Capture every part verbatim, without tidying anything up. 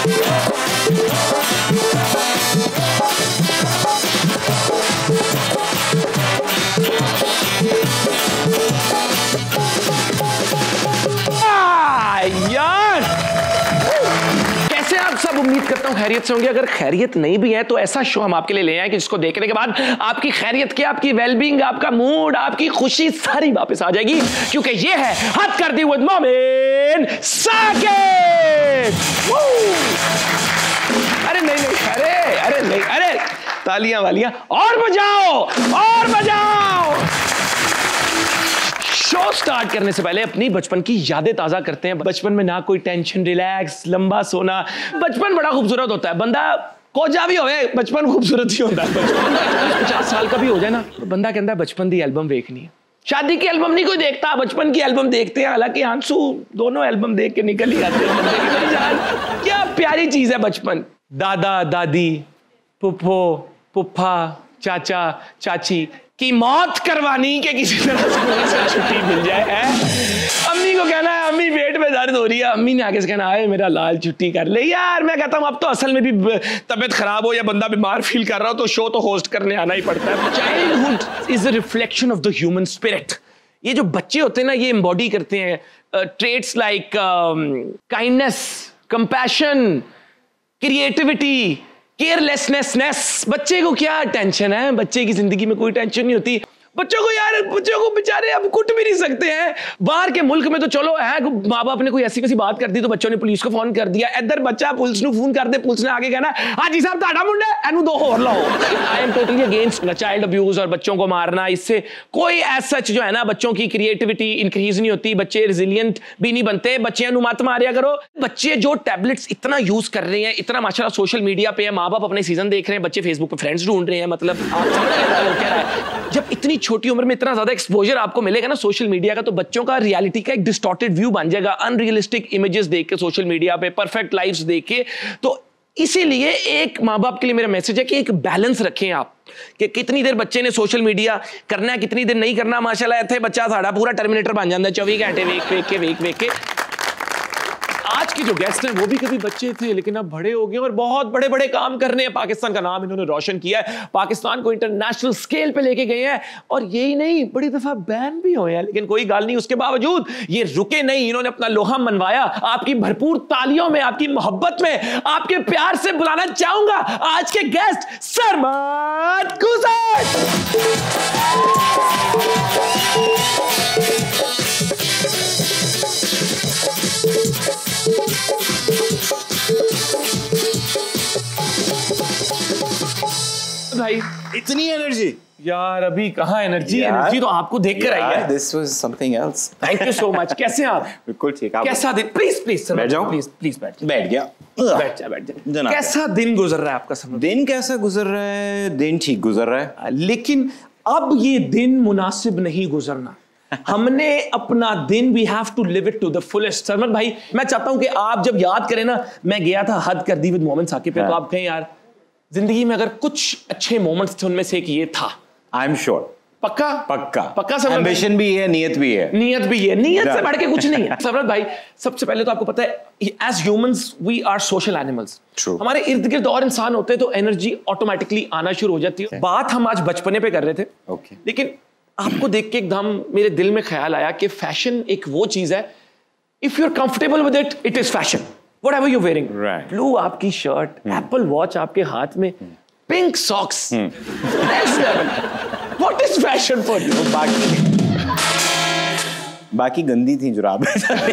यार कैसे आप सब, उम्मीद करता हूं खैरियत से होंगे। अगर खैरियत नहीं भी है तो ऐसा शो हम आपके लिए ले आए कि जिसको देखने के बाद आपकी खैरियत की, आपकी वेलबींग, आपका मूड, आपकी खुशी सारी वापस आ जाएगी, क्योंकि ये है हद कर दी विद मोमिन साकिब। अरे नहीं नहीं, अरे अरे नहीं, अरे तालियां वालियां और बजाओ और बजाओ। शो स्टार्ट करने से पहले अपनी बचपन की यादें ताजा करते हैं। बचपन में ना कोई टेंशन, रिलैक्स, लंबा सोना। बचपन बड़ा खूबसूरत होता है, बंदा कोजा भी होए बचपन खूबसूरत ही होता है। बचपन पचास साल का भी हो जाए ना तो बंदा कहता है बचपन की एल्बम देखनी है। शादी की एल्बम नहीं कोई देखता, बचपन की एल्बम देखते हैं। हालांकि आंसू दोनों एल्बम देख के निकल ही आते हैं। क्या प्यारी चीज है बचपन। दादा दादी, पुप्पो पुप्पा, चाचा चाची की मौत करवानी के किसी तरह से छुट्टी मिल जाए है। अम्मी को कहना है अम्मी पेट में दर्द हो रही है, अम्मी ने आगे से कहना है मेरा लाल छुट्टी कर ले। यार मैं कहता हूँ अब तो असल में भी तबीयत खराब हो या बंदा बीमार फील कर रहा हो तो शो तो होस्ट करने आना ही पड़ता है। Childhood is a reflection of the human spirit. ये जो बच्चे होते हैं ना, ये एम्बॉडी करते हैं traits like kindness, compassion, creativity, carelessness. बच्चे को क्या टेंशन है, बच्चे की जिंदगी में कोई टेंशन नहीं होती। बच्चों को यार, बच्चों को बेचारे अब कुट भी नहीं सकते हैं। बाहर के मुल्क में तो चलो है, माँ बाप ने कोई ऐसी वैसी बात कर दी तो बच्चों ने पुलिस को फोन कर दिया। इधर बच्चा पुलिस को फोन कर दे, पुलिस ने आगे कहना हाँ जी साहब ताड़ा मुंडा एनू दो और लाओ। I am totally against child abuse और बच्चों को मारना। इससे कोई एज सच जो है ना बच्चों की क्रिएटिविटी इंक्रीज नहीं होती, बच्चे रिजिलियंट भी नहीं बनते। बच्चे मत मारिया करो। बच्चे जो टैबलेट्स इतना यूज कर रहे हैं, इतना माशाल्लाह सोशल मीडिया पे है, माँ बाप अपने सीजन देख रहे हैं, बच्चे फेसबुक पे फ्रेंड्स ढूंढ रहे हैं। मतलब आप समझ रहे हैं क्या है। जब इतनी छोटी उम्र में इतना ज्यादा एक्सपोजर आपको मिलेगा ना सोशल मीडिया का, तो बच्चों का रियलिटी का एक डिस्टॉर्टेड व्यू बन जाएगा। अनरियलिस्टिक इमेजेस देख के सोशल मीडिया पे, परफेक्ट लाइफ्स देख के। तो इसीलिए एक माँ बाप के लिए मेरा मैसेज है कि एक बैलेंस रखें आप, कि कितनी देर बच्चे ने सोशल मीडिया करना है, कितनी देर नहीं करना। माशाल्लाह थे बच्चा साड़ा पूरा टर्मिनेटर बन जाता है चौबीस घंटे वेख वेख के वेख वेख के। आज के जो गेस्ट हैं वो भी कभी बच्चे थे लेकिन अब बड़े हो गए और बहुत बड़े बड़े काम कर रहे हैं। पाकिस्तान का नाम इन्होंने रोशन किया है, पाकिस्तान को इंटरनेशनल स्केल पे लेके गए हैं। और यही नहीं, बड़ी दफा बैन भी हुए हैं, लेकिन कोई गाल नहीं, उसके बावजूद ये रुके नहीं। इन्होंने अपना लोहा मनवाया। आपकी भरपूर तालियों में, आपकी मोहब्बत में, आपके प्यार से बुलाना चाहूंगा आज के गेस्ट सरमद गुजर। भाई इतनी एनर्जी यार, अभी कहाँ एनर्जी। एनर्जी तो आपको देख कर आई है। This was something else. Thank you so much. कैसे हैं आप? बिल्कुल ठीक। आप कैसा दिन? प्लीज प्लीज सर बैठ जाओ। प्लीज प्लीज बैठ बैठ गया। बैठ जा बैठ जा। कैसा दिन गुजर रहा है आपका? समझ दिन कैसा गुजर रहा है? दिन ठीक गुजर रहा है, लेकिन अब ये दिन मुनासिब नहीं गुजरना। हमने अपना दिन we have to live it to the fullest. Sarmad भाई मैं चाहता हूं कि आप जब याद करें ना, मैं गया था हद कर दी विद मोमिन साकिब पे, तो आप कहें यार जिंदगी में अगर कुछ अच्छे मोमेंट्स थे उनमें से एक ये था। I am sure. पक्का पक्का पक्का। समझ एम्बिशन भी है, नियत भी है। नियत भी है, नियत से बढ़ के कुछ नहीं है। सरमद भाई सबसे पहले तो आपको पता है as humans we are social animals. हमारे इर्द गिर्द और इंसान होते हैं तो एनर्जी ऑटोमेटिकली आना शुरू हो जाती है। बात हम आज बचपने पे कर रहे थे, okay. लेकिन आपको देख के एकदम मेरे दिल में ख्याल आया कि फैशन एक वो चीज है, if you are comfortable with it, it is fashion. Whatever you wearing, blue आपकी शर्ट, एप्पल वॉच आपके हाथ में, pink socks, next level. What is fashion for you? बाकी बाकी गंदी थी जुराबें।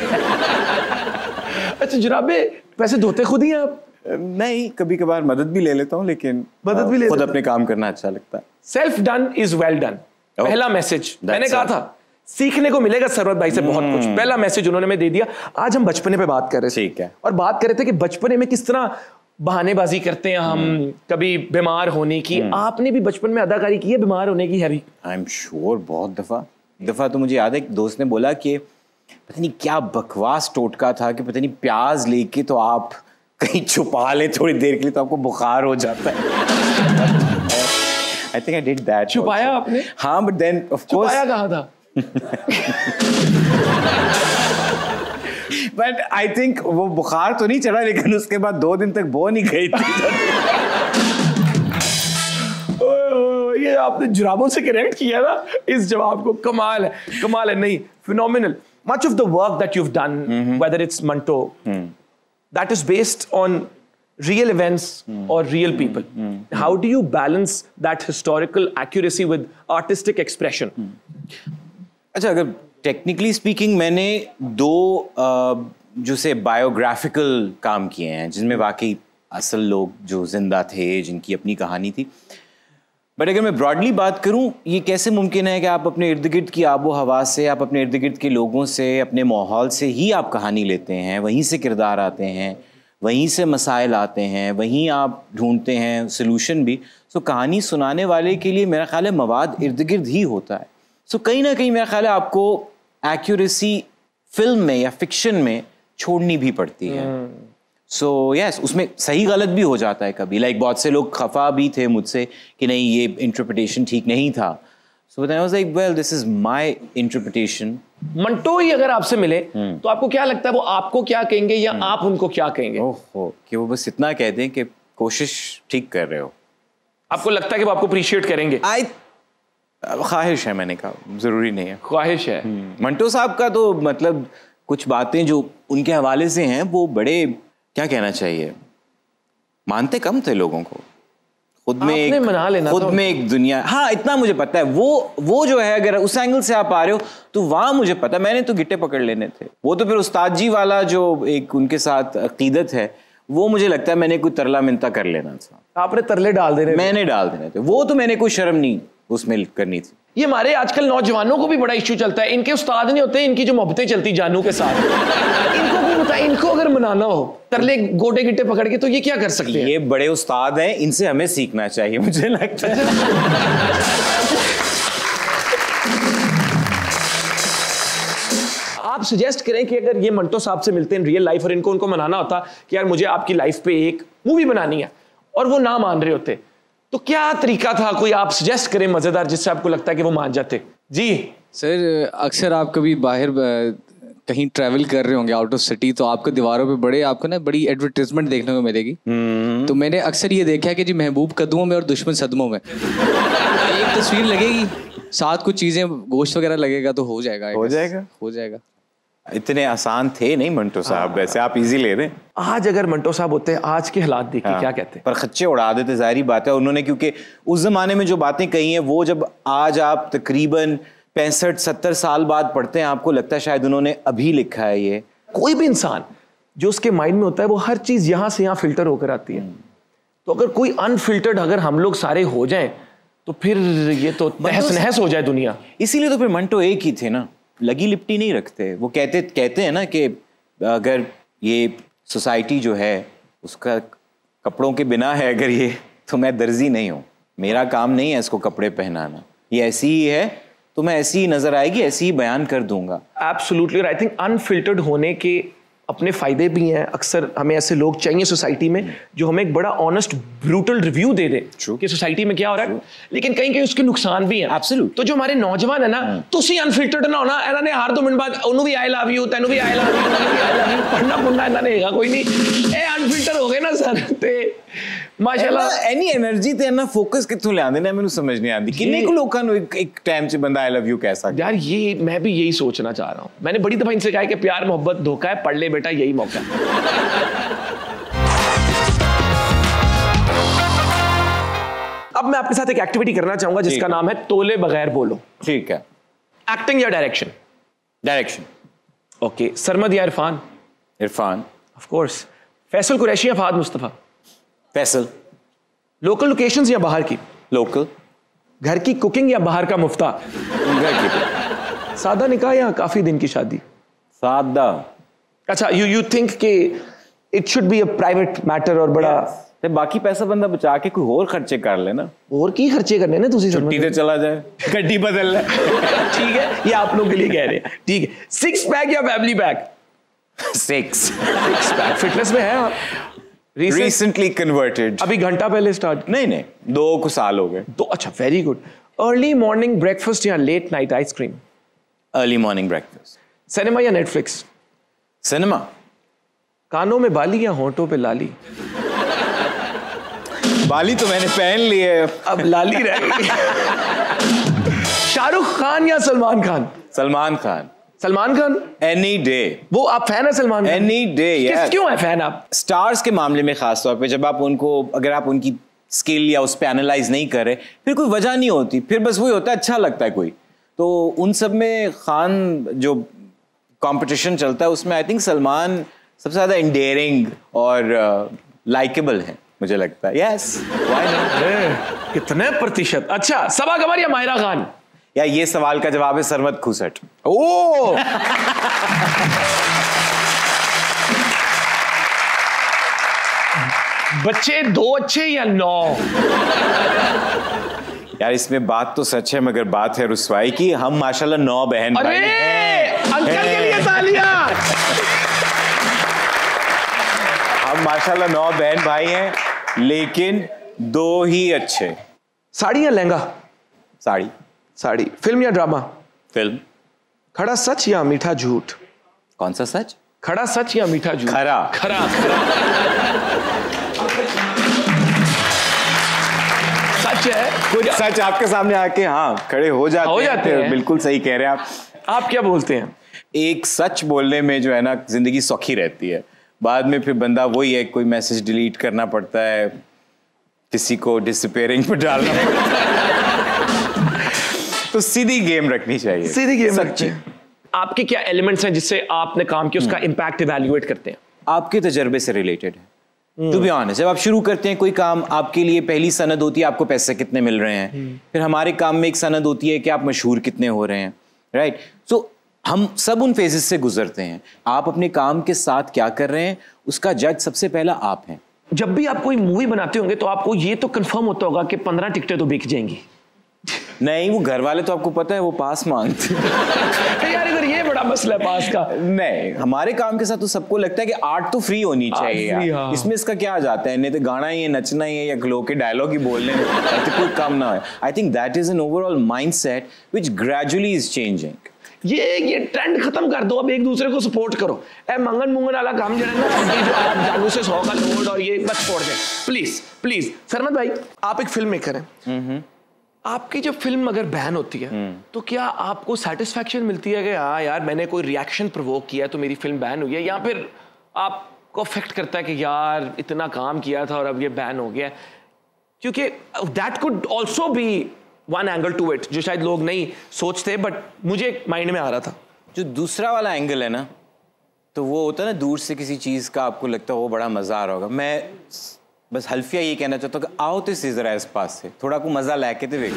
अच्छा जुराबे वैसे धोते खुद ही आप? नहीं, कभी कभार मदद भी ले लेता हूँ, लेकिन मदद भी ले खुद अपने काम करना अच्छा लगता है। Self done is well done. पहला मैसेज मैंने कहा था सीखने को मिलेगा सरवत भाई से बहुत कुछ। पहला मैसेज उन्होंने मैं दे दिया। आज हम बचपने पे बात कर रहे थे, ठीक है, और बात कर रहे थे कि बचपने में किस तरह बहानेबाजी करते हैं हम, कभी बीमार होने की। आपने भी बचपन में अदाकारी की है बीमार होने की? हैवी आई एम श्योर, बहुत दफा दफा तो मुझे याद है एक दोस्त ने बोला कि पता नहीं क्या बकवास टोटका था कि पता नहीं प्याज लेके तो आप कहीं छुपा ले थोड़ी देर के लिए तो आपको बुखार हो जाता है। I think I did that. छुपाया आपने? हाँ, but then of course. छुपाया कहाँ था? बट आई थिंक वो बुखार तो नहीं चढ़ा, लेकिन उसके बाद दो दिन तक बो नहीं गई थी। ये आपने जुराबों से कनेक्ट किया ना इस जवाब को। कमाल है, कमाल है। नहीं, phenomenal. Much of the work that you have done, whether it's Manto, that is based on real events mm. or real people. Mm. Mm. How do you balance that historical accuracy with artistic expression? Mm. अच्छा, अगर technically speaking मैंने दो जो से biographical काम किए हैं जिनमें वाकई असल लोग जो जिंदा थे, जिनकी अपनी कहानी थी। बट अगर मैं ब्रॉडली बात करूं, ये कैसे मुमकिन है कि आप अपने इर्द गिर्द की आबो हवा से, आप अपने इर्द गिर्द के लोगों से, अपने माहौल से ही आप कहानी लेते हैं, वहीं से किरदार आते हैं, वहीं से मसाइल आते हैं, वहीं आप ढूंढते हैं सलूशन भी। सो कहानी सुनाने वाले के लिए मेरा ख्याल है मवाद इर्द गिर्द ही होता है। सो कहीं ना कहीं मेरा ख्याल है आपको एक्यूरेसी फिल्म में या फिक्शन में छोड़नी भी पड़ती है। सो so, यस yes, उसमें सही गलत भी हो जाता है कभी। लाइक like, बहुत से लोग खफा भी थे मुझसे कि नहीं ये इंटरप्रिटेशन ठीक नहीं था। So but I was like well this is my interpretation. Manto ही अगर आपसे मिले तो आपको क्या लगता है वो आपको क्या कहेंगे या आप उनको क्या कहेंगे? ओहो, कि वो बस इतना कह दें कि कोशिश ठीक कर रहे हो। आपको लगता है कि वो आपको अप्रिशिएट करेंगे? आई ख्वाहिश है, मैंने कहा, जरूरी नहीं है। ख्वाहिश है। मंटो साहब का तो मतलब कुछ बातें जो उनके हवाले से हैं वो बड़े, क्या कहना चाहिए, मानते कम थे लोगों को। खुद में एक मना लेना खुद में एक दुनिया। हाँ, इतना मुझे पता है। वो वो जो है, अगर उस एंगल से आप आ रहे हो तो वहां मुझे पता, मैंने तो गिट्टे पकड़ लेने थे। वो तो फिर उस्ताद जी वाला जो एक उनके साथ अकीदत है, वो मुझे लगता है मैंने कोई तरला मिनता कर लेना था। आपने तरले डाल देने? मैंने डाल देने थे। वो तो मैंने कोई शर्म नहीं उसमें करनी थी। ये हमारे आजकल नौजवानों को भी बड़ा इश्यू चलता है। इनके उस्ताद नहीं होते, इनकी जो मोहब्बतें चलती जानू के साथ। इनको भी बताए, इनको अगर मनाना हो तरले गोटे गिट्टे पकड़ के, तो ये क्या कर सकते हैं? ये बड़े उस्ताद हैं, इनसे हमें सीखना चाहिए, मुझे लगता है। आप सजेस्ट करें कि अगर ये मंटो साहब से मिलते हैं रियल लाइफ और इनको उनको मनाना होता कि यार मुझे आपकी लाइफ पे एक मूवी बनानी है, और वो ना मान रहे होते, तो क्या तरीका था? कोई आप सजेस्ट करें मजेदार, जिससे आपको लगता है कि वो मान जाते। जी सर, अक्सर आप कभी बाहर कहीं ट्रैवल कर रहे होंगे आउट ऑफ सिटी, तो आपको दीवारों पे बड़े आपको ना बड़ी एडवर्टाइजमेंट देखने को मिलेगी। तो मैंने अक्सर ये देखा है कि जी महबूब कदमों में और दुश्मन सदमों में। एक तस्वीर लगेगी, साथ कुछ चीजें गोश्त वगैरह लगेगा, तो हो जाएगा हो जाएगा हो जाएगा। इतने आसान थे नहीं मंटो साहब, वैसे आप इजी ले रहे हैं। आज अगर मंटो साहब होते, आज के हालात देखिए, हाँ, क्या कहते हैं? पर खच्चे उड़ा देते, जाहिर बात है उन्होंने, क्योंकि उस जमाने में जो बातें कही हैं वो जब आज आप तकरीबन पैंसठ सत्तर साल बाद पढ़ते हैं, आपको लगता है शायद उन्होंने अभी लिखा है ये। कोई भी इंसान जो उसके माइंड में होता है, वो हर चीज यहां से यहां फिल्टर होकर आती है। तो अगर कोई अनफिल्टर्ड अगर हम लोग सारे हो जाएं, तो फिर ये तो तहस नहस हो जाए दुनिया। इसीलिए तो फिर मंटो एक ही थे ना, लगी लिपटी नहीं रखते। वो कहते कहते हैं ना कि अगर ये सोसाइटी जो है उसका कपड़ों के बिना है अगर ये, तो मैं दर्जी नहीं हूँ, मेरा काम नहीं है इसको कपड़े पहनाना, ये ऐसी ही है तो मैं ऐसी ही नजर आएगी, ऐसी ही बयान कर दूंगा। एब्सोल्युटली, आई थिंक अनफिल्टर्ड होने के अपने फायदे भी हैं। अक्सर हमें ऐसे लोग चाहिए सोसाइटी में जो हमें एक बड़ा ऑनेस्ट ब्रूटल रिव्यू दे दे कि सोसाइटी में क्या हो रहा है। लेकिन कहीं कहीं उसके नुकसान भी हैं। एब्सोल्यूट। तो जो हमारे नौजवान है ना, तुसी अनफिल्टर्ड ना होना, इन्होंने हर दो मिनट बाद उन्होंने भी आई लव यू, तेनू भी आई लव यू, तेनू भी आई लव यू पढ़ना पुढ़ना इन्होंने हैगा कोई नहीं। ए अनफिल्टर हो गए ना सर, ते माशाल्लाह एनी एनर्जी ते ना फोकस कित्थों लिआंदे ने, मैनू समझ नहीं आती। किन्ने को लोकां नू एक एक टाइम च बंदा आई लव यू कह सकदा यार। ये मैं भी यही सोचना चाह रहा हूँ। मैंने बड़ी दफा इनसे कहा है कि प्यार मोहब्बत धोखा है, पढ़ ले बेटा, यही मौका है। अब मैं आपके साथ एक एक्टिविटी करना चाहूंगा जिसका नाम है तोले बगैर बोलो। ठीक है। एक्टिंग या डायरेक्शन? डायरेक्शन। ओके। सरमद या इरफान? इरफान। Of course. फैसल कुरैशी या फहद मुस्तफा? फैसल। लोकल लोकेशंस या बाहर की? लोकल। घर की कुकिंग या बाहर का मुफ्ता? घर की। सादा निकाह या काफी दिन की शादी? सादा। अच्छा, यू यू थिंक कि it should be a private matter और बड़ा ते बाकी पैसा बंदा बचा के कोई और खर्चे कर लेना। और की खर्चे करने ने तुसी? छुट्टी ते चला जाए, गड्डी बदल ले। ठीक है, ये आप लोग के लिए कह रहे हैं। ठीक है। सिक्स पैक या family pack? Six. Six pack. Fitness में है आप? Recently converted. अभी घंटा पहले स्टार्ट? नहीं नहीं, दो कुछ साल हो गए। तो अच्छा, very good. Early morning breakfast या late night ice cream? Early morning breakfast. Cinema या नेटफ्लिक्स? सिनेमा। कानों में बाली या होंठों पे लाली? बाली तो मैंने पहन ली है, अब लाली रह गई। शाहरुख खान या सलमान खान? सलमान खान। Salman Khan any day. वो आप फैन है सलमान खान? एनी डे यार। क्यों है फैन आप? स्टार्स के मामले में खास तौर पे जब आप उनको, अगर आप उनकी स्किल या उस पे एनालाइज नहीं कर रहे, फिर कोई वजह नहीं होती, फिर बस वही होता है अच्छा लगता है कोई। तो उन सब में खान जो कंपटीशन चलता है उसमें आई थिंक सलमान सबसे ज्यादा इंडेयरिंग और लाइकेबल है मुझे लगता है। Yes, why not? कितने प्रतिशत? अच्छा, सबा कमर या माहिरा खान? या ये सवाल का जवाब है सरमद खुसट। ओ बच्चे दो अच्छे या नौ? यार इसमें बात तो सच है मगर बात है रुसवाई की। हम माशाल्लाह नौ बहन भाई हैं। अंकल के लिए तालियां। हम माशाल्लाह नौ बहन भाई हैं, लेकिन दो ही अच्छे। साड़ी या लहंगा? साड़ी। साड़ी। फिल्म या ड्रामा? फिल्म। खड़ा सच या मीठा झूठ? कौन सा सच? खड़ा सच या मीठा झूठ? खरा। खरा खरा सच है। कुछ सच आपके सामने आके हाँ खड़े हो जाते हो जाते हैं, हैं। बिल्कुल सही कह रहे हैं आप। आप क्या बोलते हैं? एक सच बोलने में जो है ना जिंदगी सौखी रहती है, बाद में फिर बंदा वही है, कोई मैसेज डिलीट करना पड़ता है, किसी को डिसअपीयरिंग पे डालना पड़ता है। तो सीधी गेम रखनी चाहिए। सीधी गेम सच्ची। रखते हैं। आपके क्या एलिमेंट्स हैं जिससे आपने काम किया उसका इम्पैक्ट इवैल्यूएट करते हैं? आपके तजर्बे से रिलेटेड है। टू बी ऑनेस्ट, जब आप शुरू करते हैं कोई काम, आपके लिए पहली सनद होती है आपको पैसे कितने मिल रहे हैं। फिर हमारे काम में एक सनद होती है कि आप मशहूर कितने हो रहे हैं, राइट? सो हम सब उन फेजेस से गुजरते हैं। आप अपने काम के साथ क्या कर रहे हैं उसका जज सबसे पहला आप हैं। जब भी आप कोई मूवी बनाते होंगे तो आपको ये तो कंफर्म होता होगा कि पंद्रह टिकटें तो बिक जाएंगी। नहीं, वो घर वाले तो आपको पता है वो पास मांगते हैं। यार इधर ये बड़ा मसला है पास का। नहीं, हमारे काम के साथ तो सबको लगता है कि आर्ट तो फ्री होनी चाहिए free, यार। हाँ। इसमें इसका क्या आ जाता है? नहीं तो गाना ही है, नचना ही है, या ग्लो के डायलॉग ही बोलने में तो कोई काम ना है। I think that is an overall mindset which gradually is changing. ये ये ट्रेंड खत्म कर दो, अब एक दूसरे को सपोर्ट करो। ए मंगन मुंगन वाला काम जो है ना, ये जो आप जानू से सौ का लोड और ये बस छोड़ दें प्लीज प्लीज। सरमद भाई, आप एक फिल्म मेकर हैं, आपकी जब फिल्म अगर बैन होती है तो क्या आपको सेटिस्फैक्शन मिलती है कि हाँ यार मैंने कोई रिएक्शन प्रोवोक किया तो मेरी फिल्म बैन हुई है, या फिर आपको अफेक्ट करता है कि यार इतना काम किया था और अब ये बैन हो गया? क्योंकि that could also be one angle to it जो शायद लोग नहीं सोचते, बट मुझे माइंड में आ रहा था। जो दूसरा वाला एंगल है ना, तो वो होता है ना दूर से किसी चीज का आपको लगता है वो बड़ा मजा आ रहा होगा। मैं बस हल्फिया ये कहना चाहता हूँ कि आओ तो इसी जरा इस पास से थोड़ा को मजा लेके तो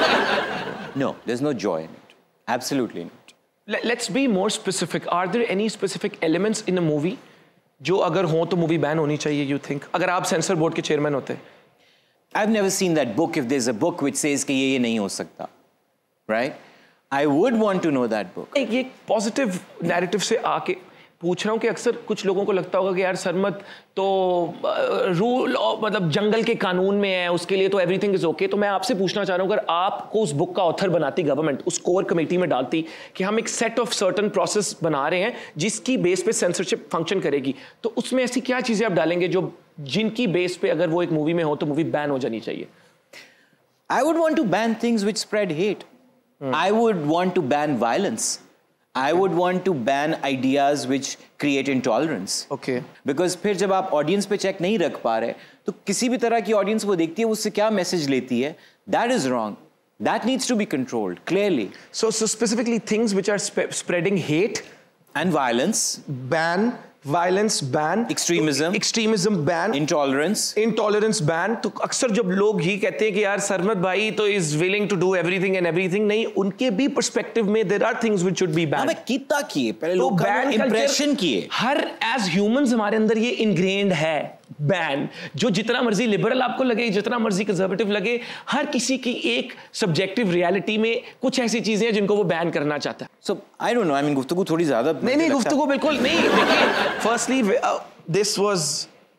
no, there is no joy in it, absolutely not. Let's be more specific. Are there any specific elements in a movie जो अगर हो तो मूवी बैन होनी चाहिए, यू थिंक, अगर आप सेंसर बोर्ड के चेयरमैन होते? I've never seen that book if there's a book which says कि ये ये नहीं हो सकता, right? I would want to know that book. एक ये पॉजिटिव नैरेटिव से आके पूछ रहा हूँ कि अक्सर कुछ लोगों को लगता होगा कि यार सरमद तो रूल मतलब जंगल के कानून में है, उसके लिए तो एवरीथिंग इज ओके। तो मैं आपसे पूछना चाह रहा हूँ, अगर आपको उस बुक का ऑथर बनाती गवर्नमेंट, उस कोर कमेटी में डालती कि हम एक सेट ऑफ सर्टन प्रोसेस बना रहे हैं जिसकी बेस पे सेंसरशिप फंक्शन करेगी, तो उसमें ऐसी क्या चीजें आप डालेंगे जो जिनकी बेस पे अगर वो एक मूवी में हो तो मूवी बैन हो जानी चाहिए? I would want to ban things which spread hate. Hmm. I would want to ban violence. I would want to ban ideas which create intolerance. Okay. Because फिर जब आप ऑडियंस पे चेक नहीं रख पा रहे तो किसी भी तरह की ऑडियंस वो देखती है उससे क्या मैसेज लेती है, that is wrong. That needs to be controlled clearly. So, so specifically things which are sp spreading hate and violence, ban, violence ban, extremism, extremism ban, intolerance, intolerance ban। तो अक्सर जब लोग ही कहते हैं कि यार सरमद भाई तो is willing to do everything and everything, नहीं, उनके भी पर्सपेक्टिव में there are things which should be banned। हमें कितना किए पहले तो लोग बैन इंप्रेशन किए, हर एज ह्यूमंस हमारे अंदर ये इनग्रेन्ड है बैन। जो जितना मर्जी लिबरल आपको लगे, जितना मर्जी कंजर्वेटिव लगे, हर किसी की एक सब्जेक्टिव रियलिटी में कुछ ऐसी चीजें हैं जिनको वो बैन करना चाहता है। So I don't know, I mean गुफ्तगू थोड़ी ज्यादा नहीं नहीं गुफ्तगू बिल्कुल नहीं। देखिए, firstly this was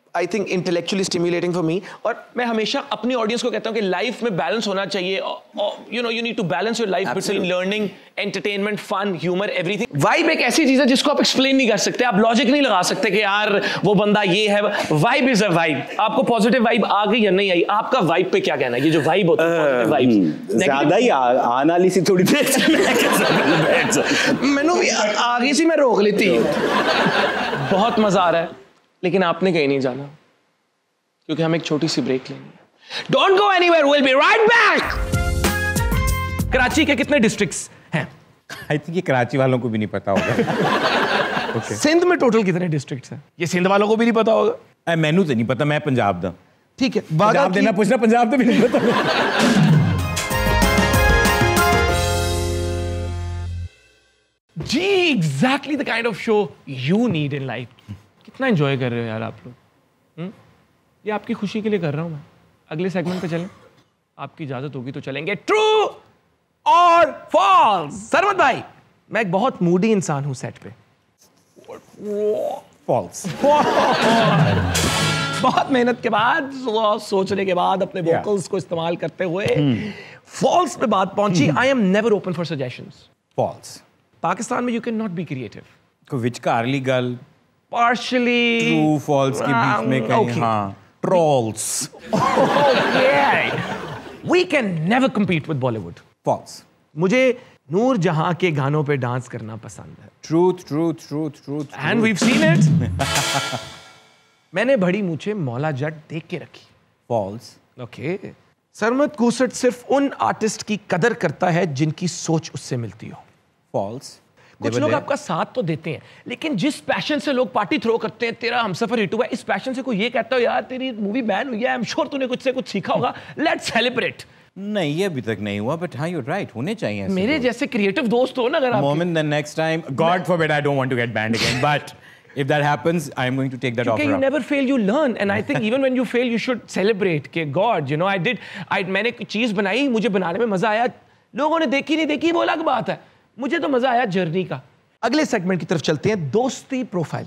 I think intellectually stimulating for me. और मैं हमेशा अपनी ऑडियंस को कहता हूँ कि लाइफ में बैलेंस होना चाहिए। You know you need to balance your life between learning, entertainment, fun, humour, everything. Vibe एक ऐसी चीज है जिसको आप एक्सप्लेन नहीं कर सकते, आप लॉजिक नहीं लगा सकते कि यार वो बंदा ये है। Vibe is a vibe. आपको पॉजिटिव वाइब आ गई या नहीं आई, आपका वाइब पे क्या कहना है? ये जो वाइब होती है वाइब ज्यादा ही आने वाली सी थोड़ी देर से मैं मैंने आगे से मैं रोक लेती हूँ। बहुत मजा आ रहा है लेकिन आपने कहीं नहीं जाना क्योंकि हमें एक छोटी सी ब्रेक लेनी है। Don't go anywhere, will be right back. Karachi के कितने डिस्ट्रिक्ट्स हैं? आई थिंक ये कराची वालों को भी नहीं पता होगा। okay. सिंध में टोटल कितने डिस्ट्रिक्ट्स हैं? ये सिंध वालों को भी नहीं पता होगा। मैनू तो नहीं पता, मैं पंजाब दा। ठीक है, पंजाब देना पूछना, पंजाब तो भी नहीं पता। जी, exactly the kind of show you need in life. कितना एंजॉय कर रहे हो यार आप लोग। हुँ? ये आपकी खुशी के लिए कर रहा हूं मैं। अगले सेगमेंट पे चलें, आपकी इजाजत होगी तो चलेंगे। ट्रू और फॉल्स। सरमत भाई, मैं एक बहुत मूडी इंसान हूं सेट पे। फॉल्स। बहुत मेहनत के बाद, सोचने के बाद, अपने वोकल्स को इस्तेमाल करते हुए फॉल्स पे बात पहुंची। I am never open for suggestions. False. Pakistan में you can not be creative. कोई विचकारली गल पार्शली ट्रू फॉल्स के बीच में कहीं, हाँ, trolls. We can never compete with Bollywood. False. मुझे नूर जहां के गानों पे डांस करना पसंद है। Truth truth truth truth and we've seen it. मैंने बड़ी मूछे मौला जट देख के रखी। फॉल्स। ओके। सरमत कूसट सिर्फ उन आर्टिस्ट की कदर करता है जिनकी सोच उससे मिलती हो। फॉल्स। कुछ लोग आपका साथ तो देते हैं लेकिन जिस पैशन से लोग पार्टी थ्रो करते हैं, तेरा हमसफर हिट हुआ, इस पैशन से कोई ये कहता हो यार तेरी मूवी बैन हुई है, आई एम श्योर तूने कुछ से कुछ सीखा होगा, लेट्स सेलिब्रेट। नहीं, ये अभी तक नहीं हुआ, बट हाँ, यू राइट, होने चाहिए ऐसे मेरे लोग। जैसे क्रिएटिव दोस्त हो ना अगर आप moment the next time, God forbid, I don't want to get banned again, but if that happens, I am going to take that offer. Okay, you never fail, you learn, and I think even when you fail, you should celebrate. कि God, you know, I did, I मैंने चीज बनाई, मुझे बनाने में मजा आया, लोगों ने देखी नहीं देखी वो अलग बात है, मुझे तो मजा आया जर्नी का। अगले सेगमेंट की तरफ चलते हैं, दोस्ती प्रोफाइल।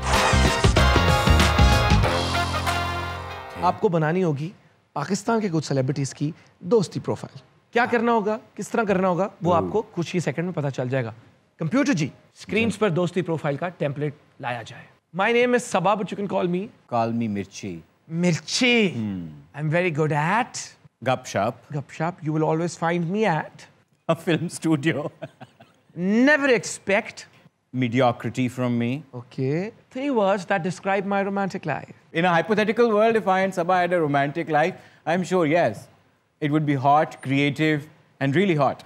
आपको बनानी होगी पाकिस्तान के कुछ सेलिब्रिटीज की दोस्ती प्रोफाइल। क्या करना होगा, किस तरह करना होगा, वो आपको कुछ ही सेकंड में पता चल जाएगा। कंप्यूटर जी, स्क्रीन पर दोस्ती प्रोफाइल का टेम्पलेट लाया जाए। My name is Saba, but you can call me Call me Mirchi. Mirchi. I am very good at Gupshup. Gupshup. You will always find me at A film studio. Never expect. Mediocrity from me. Okay, three words that describe my romantic life. In a hypothetical world, if I and Sabah had a romantic life, I'm sure, yes, it would be hot, creative, and really hot.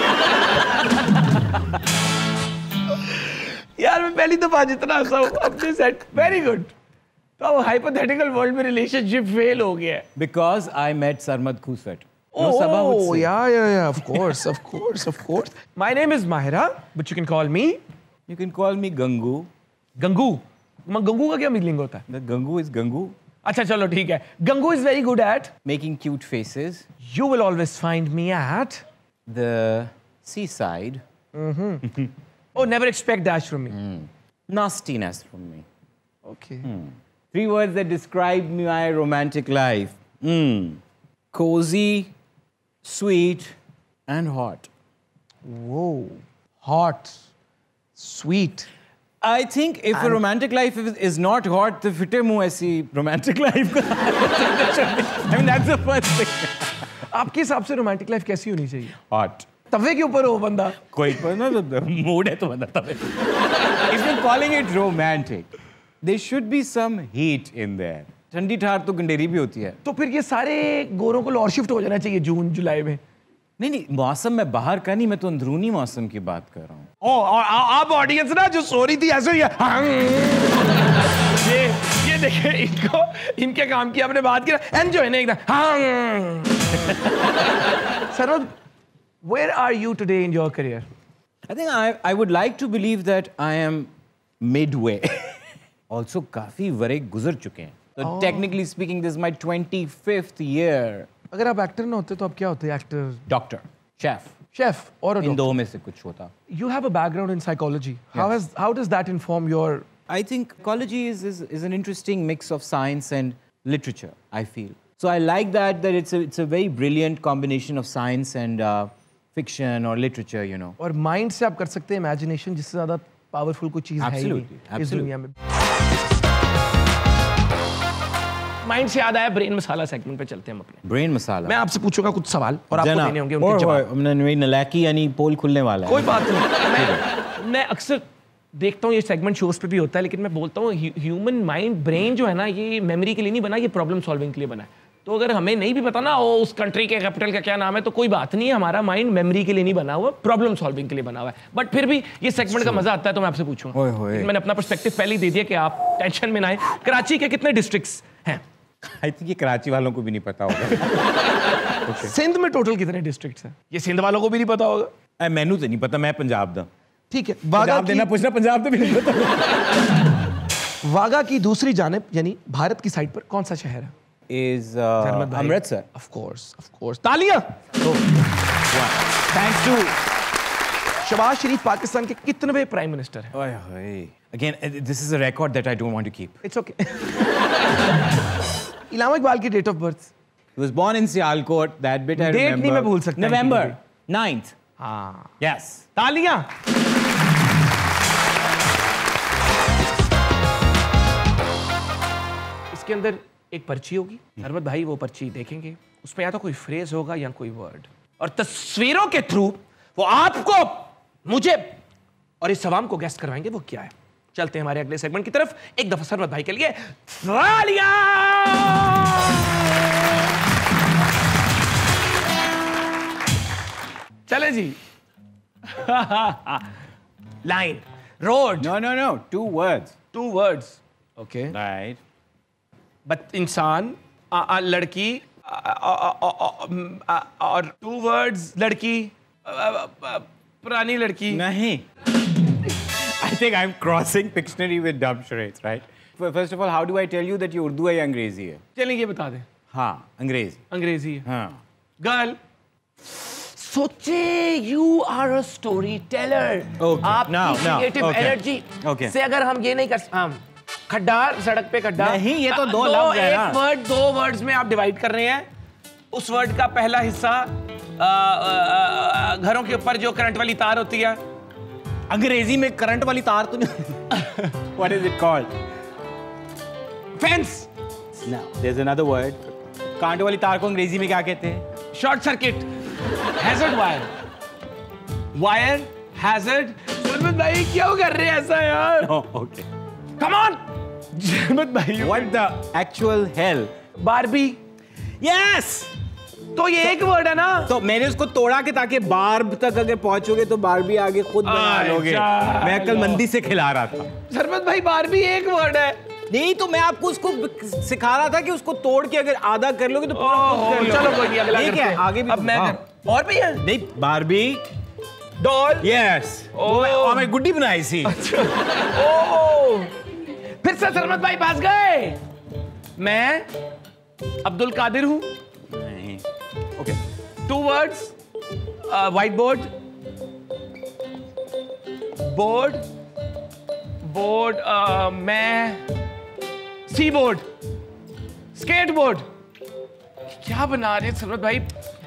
यार मैं पहली दफा जितना हंसा हूं अपने सेट। Very good. तो हाइपोथेटिकल वर्ल्ड में रिलेशनशिप फेल हो गया है। Because I met Sarmad Khuswat. Oh, No, Sabah would say. yeah, yeah, yeah. Of course, of course, of course. My name is Mahira, but you can call me You can call me Gangu. Gangu. म- गंगू का क्या meaning होता है? The Gangu is Gangu. अच्छा चलो ठीक है। Gangu is very good at. Making cute faces. You will always find me at. The seaside. Oh, never expect dash from me. Nastiness from me. Okay. Three words that describe my romantic life. Mm. Cozy, sweet, and hot. Whoa, hot, sweet. I think if a romantic life is, is not hot, तो फिटे मुंह ऐसी romantic life का I mean that's the first thing. आपके हिसाब से romantic life कैसी होनी चाहिए? Hot. तवे के ऊपर हो बंदा। कोई पर ना मूड है तो बंदा तब If you're calling it romantic, there should be some heat in there. ठंडी ठार तो गंडेरी भी होती है। तो फिर ये सारे गोरों को लॉर शिफ्ट हो जाना चाहिए जून जुलाई में। नहीं नहीं, मौसम में बाहर का नहीं, मैं तो अंदरूनी मौसम की बात कर रहा हूँ। ओ, और आ- आप ऑडियंस ना जो सो रही थी ऐसे ही हाँ। ये ये देखिए इनको इनके काम की आपने बात की ना, एंजॉय नहीं एकदम हाँ। Saroj, where are you today in your career? I think I I would like to believe that I am midway. Also, काफी वरे गुजर चुके हैं। So technically speaking, this is my twenty-fifth year. अगर आप एक्टर ना होते तो आप क्या होते? Actor, Doctor, chef. शेफ और इन दो में से कुछ होता। You have a background in psychology. How has how does that inform your I think ecology is, is, is an interesting mix of science and literature, I feel. So I like that, that it's a, it's a very brilliant combination of science and uh, fiction or literature, you know. और mind से आप कर सकते हैं imagination, जिससे ज्यादा powerful कोई चीज है ही नहीं इस दुनिया में। माइंड से याद आया, ब्रेन मसाला सेगमेंट पे चलते हैं हम अपने। ब्रेन मसाला। मैं आपसे पूछूंगा कुछ सवाल और आपको देने होंगे उनके जवाब। मेरी नलायकी यानी पोल खुलने वाला है। कोई बात नहीं। मैं मैं अक्सर देखता हूँ ये सेगमेंट शोज पे भी होता है, लेकिन मैं बोलता हूँ ह्यूमन माइंड, ब्रेन जो है ना, ये मेमोरी के लिए नहीं बना, ये प्रॉब्लम सॉल्विंग के लिए बना है। तो अगर हमें नहीं भी पता ना ओ, उस कंट्री के कैपिटल का क्या नाम है, तो कोई बात नहीं है, हमारा माइंड मेमोरी के लिए नहीं बना हुआ, प्रॉब्लम सॉल्विंग के लिए बना हुआ है। बट फिर भी ये सेगमेंट का मजा आता है, तो मैं आपसे पूछूंगा। मैंने अपना पर्सपेक्टिव पहले ही दे दिया कि आप टेंशन में ना आए। कराची के कितने डिस्ट्रिक्ट्स हैं? आई थिंक ये कराची वालों को भी नहीं पता होगा। okay. सिंध में टोटल कितने डिस्ट्रिक्ट्स हैं? ये सिंध वालों को भी नहीं पता होगा। मैनू तो नहीं पता, मैं पंजाब दा। ठीक है, वागा देना पूछना, पंजाब तो भी नहीं पता। वागा की दूसरी जानिब यानी भारत की साइड पर कौन सा शहर है? Is uh, Amritsar. Of course, of course. तालियां। Thanks to शहबाज शरीफ पाकिस्तान के कितने प्राइम मिनिस्टर हैं? ओए होए। Again, this is a record that I don't want to keep. It's okay. Allama Iqbal की date of birth? He was born in Sialkot. That bit I Date remember. नहीं मैं भूल सकता। November ninth. हाँ। Yes. तालियां। इसके अंदर एक पर्ची होगी, सरमत भाई वो पर्ची देखेंगे, उसमें या तो कोई फ्रेज होगा या कोई वर्ड, और तस्वीरों के थ्रू वो आपको, मुझे और इस सवाम को गेस करवाएंगे वो क्या है। चलते हैं हमारे अगले सेगमेंट की तरफ। एक दफा सरमत भाई के लिए तालियां। चले जी। Line, road. No, no, no. Two words. Two words. Okay. Right. But इंसान, आ, आ, लड़की, आ, आ, आ, आ, आ, और टू वर्ड्स लड़की, आ, आ, आ, पुरानी लड़की। नहीं। I think I'm crossing Pictionary with dumb charades, right? First of all, how do I tell you that ये उर्दू है या अंग्रेजी है? चलिए ये बता दें। हाँ, अंग्रेजी। अंग्रेजी है। हाँ। गर्ल। सोचे you are a storyteller. आपकी क्रिएटिव एनर्जी से अगर हम ये नहीं कर सकते, खड्डा, सड़क पे खड्डा नहीं, ये तो दो लफ्ज है ना। एक वर्ड, दो वर्ड्स में आप डिवाइड कर रहे हैं। उस वर्ड का पहला हिस्सा आ, आ, आ, घरों के ऊपर जो करंट वाली तार होती है। अंग्रेजी में करंट वाली तार तो नहीं। What is it called? Fence. No, there's another word. कांटे वाली तार को अंग्रेजी में क्या कहते हैं? Short circuit. Hazard wire. Wire, hazard. Sarmad भाई क्यों कर रहे हैं ऐसा यार? Oh, okay. Come on! सरमत भाई। What the actual hell? Barbie. Yes! तो ये एक वर्ड है ना? तो मैंने उसको तोड़ा के ताकि बार्ब तक अगर पहुंचोगे तो बारबी आगे खुद बना लोगे। मैं कल मंदी से खिला रहा था। सरमत भाई बारबी एक वर्ड है। नहीं तो मैं आपको उसको सिखा रहा था कि उसको तोड़ के अगर आधा कर लोगे तो पूरा खुद कर लोगे। चलो कोई नहीं, अगला ठीक है, आगे भी अब मैं हाँ। कर... और भी है? नहीं, बारबी डॉल। यस। और मैं गुड्डी बनाई थी। ओह, फिर से सरमत भाई पास गए। मैं अब्दुल कादिर हूं। नहीं। Okay. Two words, white board, board, board, मैं सी बोर्ड, स्केट बोर्ड। क्या बना रहे सरमत भाई?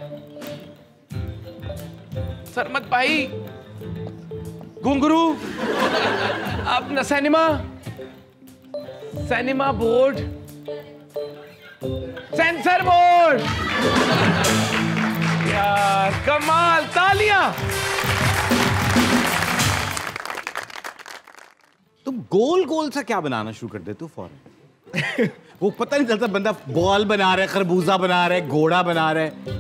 सरमत भाई घुंघरू, अपना cinema, cinema board, censor board. यार कमाल, तालियां। तुम गोल गोल सा क्या बनाना शुरू कर दे तू फौरन। वो पता नहीं चलता, बंदा बॉल बना रहा है, खरबूजा बना रहा है, घोड़ा बना रहा है।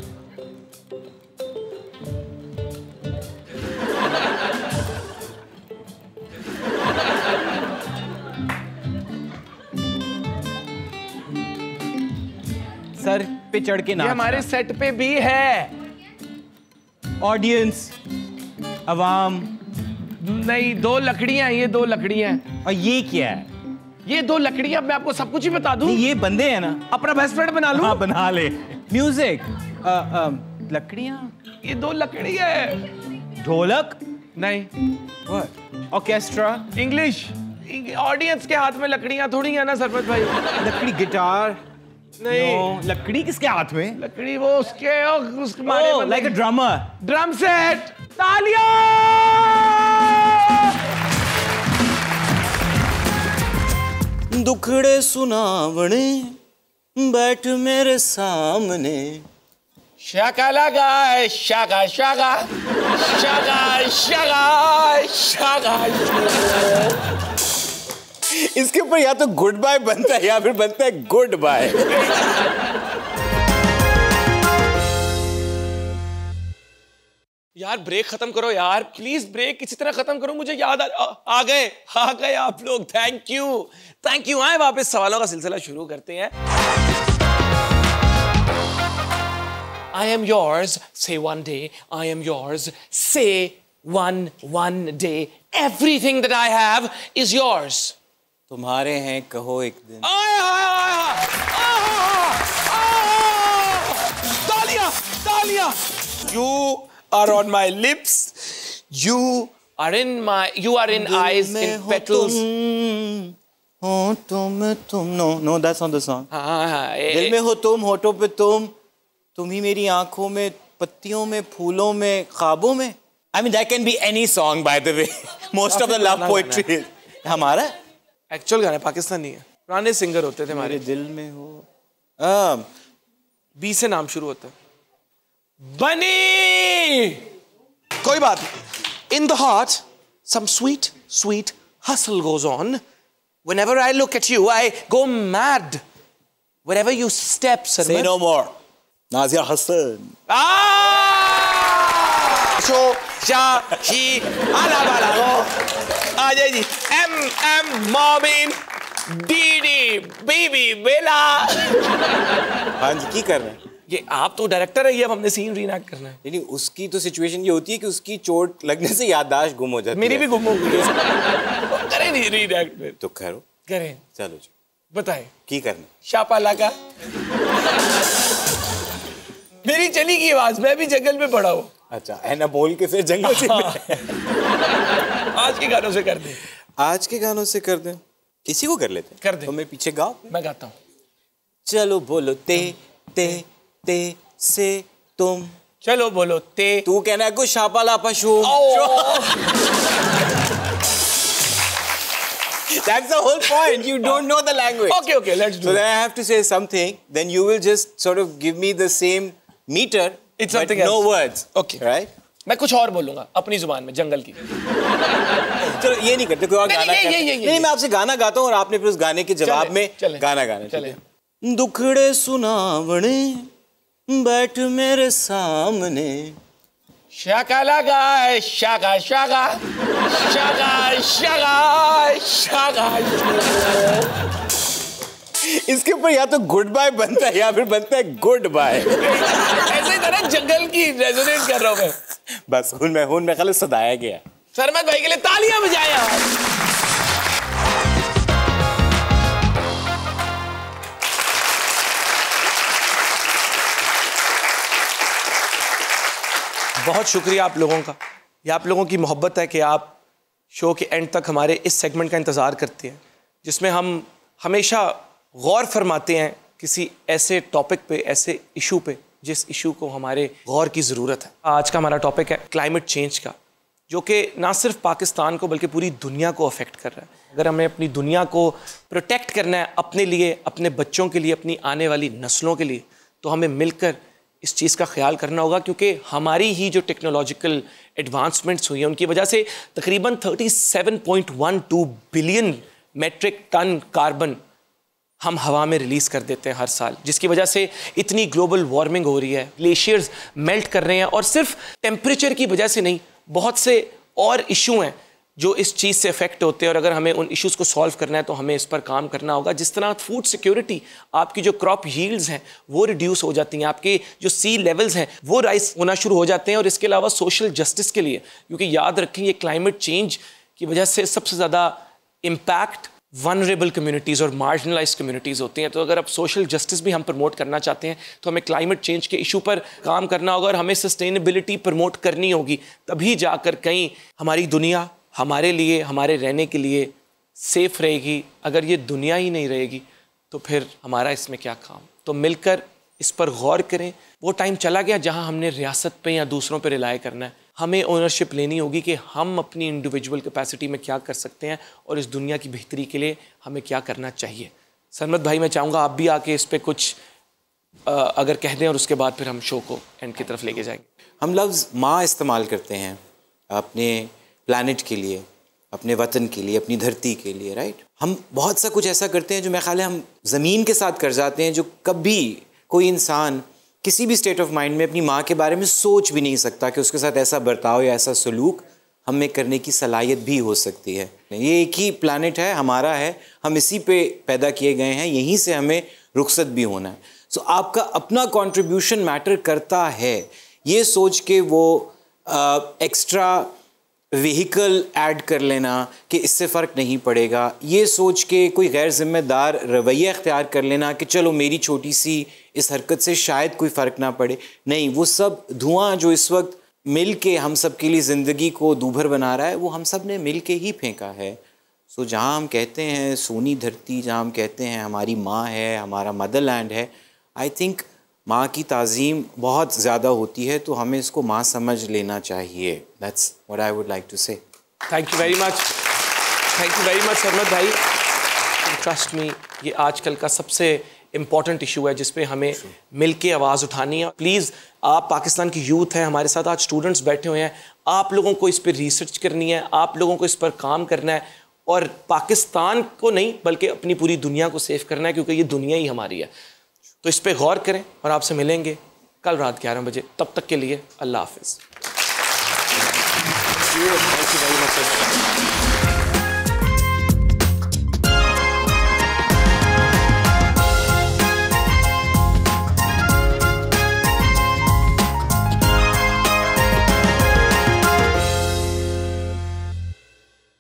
सर पे चढ़ के नाचना। ये हमारे सेट पे भी है। ऑडियंस, अवाम। नहीं, दो लकड़ियां, ये दो लकड़ियां। और ये क्या है? ये दो लकड़ियां, मैं आपको सब कुछ ही बता दूं। ये बंदे हैं ना। अपना बेस्ट फ्रेंड बना लूं। हाँ, बना ले। म्यूजिक, लकड़ियां, ये दो लकड़ियां है। ढोलक नहीं, ऑर्केस्ट्रा, इंग्लिश, ऑडियंस के हाथ में लकड़ियां थोड़ी है ना सरपंच भाई। लकड़ी गिटार नहीं no, लकड़ी किसके हाथ में? लकड़ी वो उसके उसके मारे Oh, like a drummer. Drum set. तालियां। दुखड़े सुनावणे बैठ मेरे सामने। शाका गाय शाका शाका शाका शाका शाका। इसके ऊपर या तो गुड बाय बनता है या फिर बनता है गुड बाय। यार ब्रेक खत्म करो यार, प्लीज ब्रेक किसी तरह खत्म करो। मुझे याद आ, आ, आ गए आ गए आप लोग। Thank you thank you. आए वापस सवालों का सिलसिला शुरू करते हैं। I am yours, say one day, I am yours, say one, one day, everything that I have is yours. तुम्हारे हैं कहो एक दिन। आय हाय हाय हाय, तालियां तालियां। You are on my lips, you are in my, you are in eyes, in petals. हो तुम तुम no no that's not the song. हाँ हाँ दिल में हो तुम, होठों पे तुम, तुम ही मेरी आंखों में, पत्तियों में, फूलों में, ख्वाबों में। I mean that can be any song by the way. Most of the love poetry is हमारा एक्चुअल गाना पाकिस्तानी है। पुराने सिंगर होते थे हमारे। दिल में हो आ, बी से नाम शुरू होता है। बनी कोई बात नहीं। In the heart, some sweet, sweet hustle goes on. Whenever I look at you, I go mad. Wherever you step, sir. Say no more. Nazia Hassan. Ah! Sho, sha, shi, ala bala go. Ajay ji. M M Momin. Didi, Bibi, Bella. हाँ जी, की कर रहे हैं? ये आप तो director है, ये अब हमने सीन रीनैक्ट करना है। नहीं उसकी तो सिचुएशन ये होती है कि उसकी चोट लगने से याददाश्त गुम हो जाती है। मेरी भी गुम हो गई है। करें नहीं रीनैक्ट में। तो करो। करें। चलो जी। बताएं। की करना? शापा लगा। मेरी चली की आवाज, मैं भी जंगल में पड़ा हूँ। अच्छा है ना, बोल के फिर जंगल से। आज के गानों से कर दे। आज के गानों से कर दे। इसी को कर लेते कर दे। तो मैं पीछे गाओ। मैं गाता हूँ। चलो बोलो ते ते ते से तुम। चलो बोलो ते। तू कहना है कुछ शापा लापा शू। That's the whole point. You don't know the language. Okay, okay, let's do so it. then I have to say something. Then you will just sort of give me the same meter. It's but something no else. words. Okay. Right? मैं कुछ और बोलूंगा अपनी जुबान में, जंगल की। चलो ये नहीं करते, कोई और नहीं, गाना ये, करते। ये, ये, ये, नहीं मैं आपसे गाना गाता हूँ और आपने फिर उस गाने के जवाब चले, में चले, गाना गाना। चले। दुखड़े सुनावणे बैठ मेरे सामने। शाका लगा शाका शाका शाका शाका शाका। इसके ऊपर या तो गुड बाय बनता है या फिर बनता है गुड बाय। ऐसे तरह जंगल की रेजोनेट कर रहा हूँ मैं। बस हुन में हुन में खाली सदाया गया। सरमत भाई के लिए तालियां बजाएं आप। बहुत शुक्रिया आप लोगों का। ये आप लोगों की मोहब्बत है कि आप शो के एंड तक हमारे इस सेगमेंट का इंतज़ार करते हैं, जिसमें हम हमेशा गौर फरमाते हैं किसी ऐसे टॉपिक पे, ऐसे इशू पे जिस इशू को हमारे गौर की ज़रूरत है। आज का हमारा टॉपिक है क्लाइमेट चेंज का, जो कि ना सिर्फ पाकिस्तान को बल्कि पूरी दुनिया को अफेक्ट कर रहा है। अगर हमें अपनी दुनिया को प्रोटेक्ट करना है अपने लिए, अपने बच्चों के लिए, अपनी आने वाली नस्लों के लिए, तो हमें मिलकर इस चीज़ का ख्याल करना होगा, क्योंकि हमारी ही जो टेक्नोलॉजिकल एडवांसमेंट्स हुई हैं उनकी वजह से तकरीबन सैंतीस पॉइंट बारह दो बिलियन मेट्रिक टन कार्बन हम हवा में रिलीज़ कर देते हैं हर साल, जिसकी वजह से इतनी ग्लोबल वार्मिंग हो रही है, ग्लेशियर्स मेल्ट कर रहे हैं। और सिर्फ टेम्परेचर की वजह से नहीं, बहुत से और इशू हैं जो इस चीज़ से अफेक्ट होते हैं, और अगर हमें उन इश्यूज़ को सॉल्व करना है तो हमें इस पर काम करना होगा। जिस तरह फूड सिक्योरिटी, आपकी जो क्रॉप यील्ड्स हैं वो रिड्यूस हो जाती हैं, आपके जो सी लेवल्स हैं वो राइज होना शुरू हो जाते हैं। और इसके अलावा सोशल जस्टिस के लिए, क्योंकि याद रखें ये क्लाइमेट चेंज की वजह से सबसे ज़्यादा इम्पैक्ट वनरेबल कम्युनिटीज़ और मार्जिनलाइज्ड कम्युनिटीज़ होती हैं। तो अगर अब सोशल जस्टिस भी हम प्रमोट करना चाहते हैं तो हमें क्लाइमेट चेंज के इशू पर काम करना होगा, और हमें सस्टेनेबिलिटी प्रमोट करनी होगी। तभी जाकर कहीं हमारी दुनिया हमारे लिए, हमारे रहने के लिए सेफ रहेगी, अगर ये दुनिया ही नहीं रहेगी तो फिर हमारा इसमें क्या काम। तो मिलकर इस पर गौर करें। वो टाइम चला गया जहां हमने रियासत पे या दूसरों पे रिलाय करना है। हमें ओनरशिप लेनी होगी कि हम अपनी इंडिविजुअल कैपेसिटी में क्या कर सकते हैं और इस दुनिया की बेहतरी के लिए हमें क्या करना चाहिए। सरमत भाई, मैं चाहूँगा आप भी आके इस पर कुछ आ, अगर कह दें और उसके बाद फिर हम शो को एंड की तरफ लेके जाएंगे। हम लफ्ज़ माँ इस्तेमाल करते हैं अपने प्लानट के लिए, अपने वतन के लिए, अपनी धरती के लिए, राइट। हम बहुत सा कुछ ऐसा करते हैं जो मेरे ख्याल है हम ज़मीन के साथ कर जाते हैं, जो कभी कोई इंसान किसी भी स्टेट ऑफ माइंड में अपनी माँ के बारे में सोच भी नहीं सकता कि उसके साथ ऐसा बर्ताव या ऐसा सलूक हमें करने की सलाहियत भी हो सकती है। ये एक ही प्लानट है, हमारा है, हम इसी पे पैदा किए गए हैं, यहीं से हमें रुखसत भी होना है। सो so, आपका अपना कंट्रीब्यूशन मैटर करता है। ये सोच के वो एक्स्ट्रा व्हीकल ऐड कर लेना कि इससे फ़र्क नहीं पड़ेगा, ये सोच के कोई गैर ज़िम्मेदार रवैया इख्तियार कर लेना कि चलो मेरी छोटी सी इस हरकत से शायद कोई फ़र्क ना पड़े, नहीं, वो सब धुआं जो इस वक्त मिल के हम सब के लिए ज़िंदगी को दूभर बना रहा है, वो हम सब ने मिल के ही फेंका है। सो जहाँ हम कहते हैं सोनी धरती, जहाँ हम कहते हैं हमारी माँ है, हमारा मदरलैंड है, आई थिंक माँ की ताज़ीम बहुत ज़्यादा होती है, तो हमें इसको माँ समझ लेना चाहिए। That's what I would like to say. Thank you very much, thank you very much Sarmad भाई। ट्रस्ट मी, ये आजकल का सबसे इम्पॉर्टेंट इशू है जिस पे हमें मिल के आवाज़ उठानी है। प्लीज़, आप पाकिस्तान की यूथ है, हमारे साथ आज स्टूडेंट्स बैठे हुए हैं, आप लोगों को इस पर रिसर्च करनी है, आप लोगों को इस पर काम करना है और पाकिस्तान को नहीं बल्कि अपनी पूरी दुनिया को सेव करना है, क्योंकि ये दुनिया ही हमारी है। तो इस पर गौर करें और आपसे मिलेंगे कल रात ग्यारह बजे। तब तक के लिए अल्लाह हाफिज़।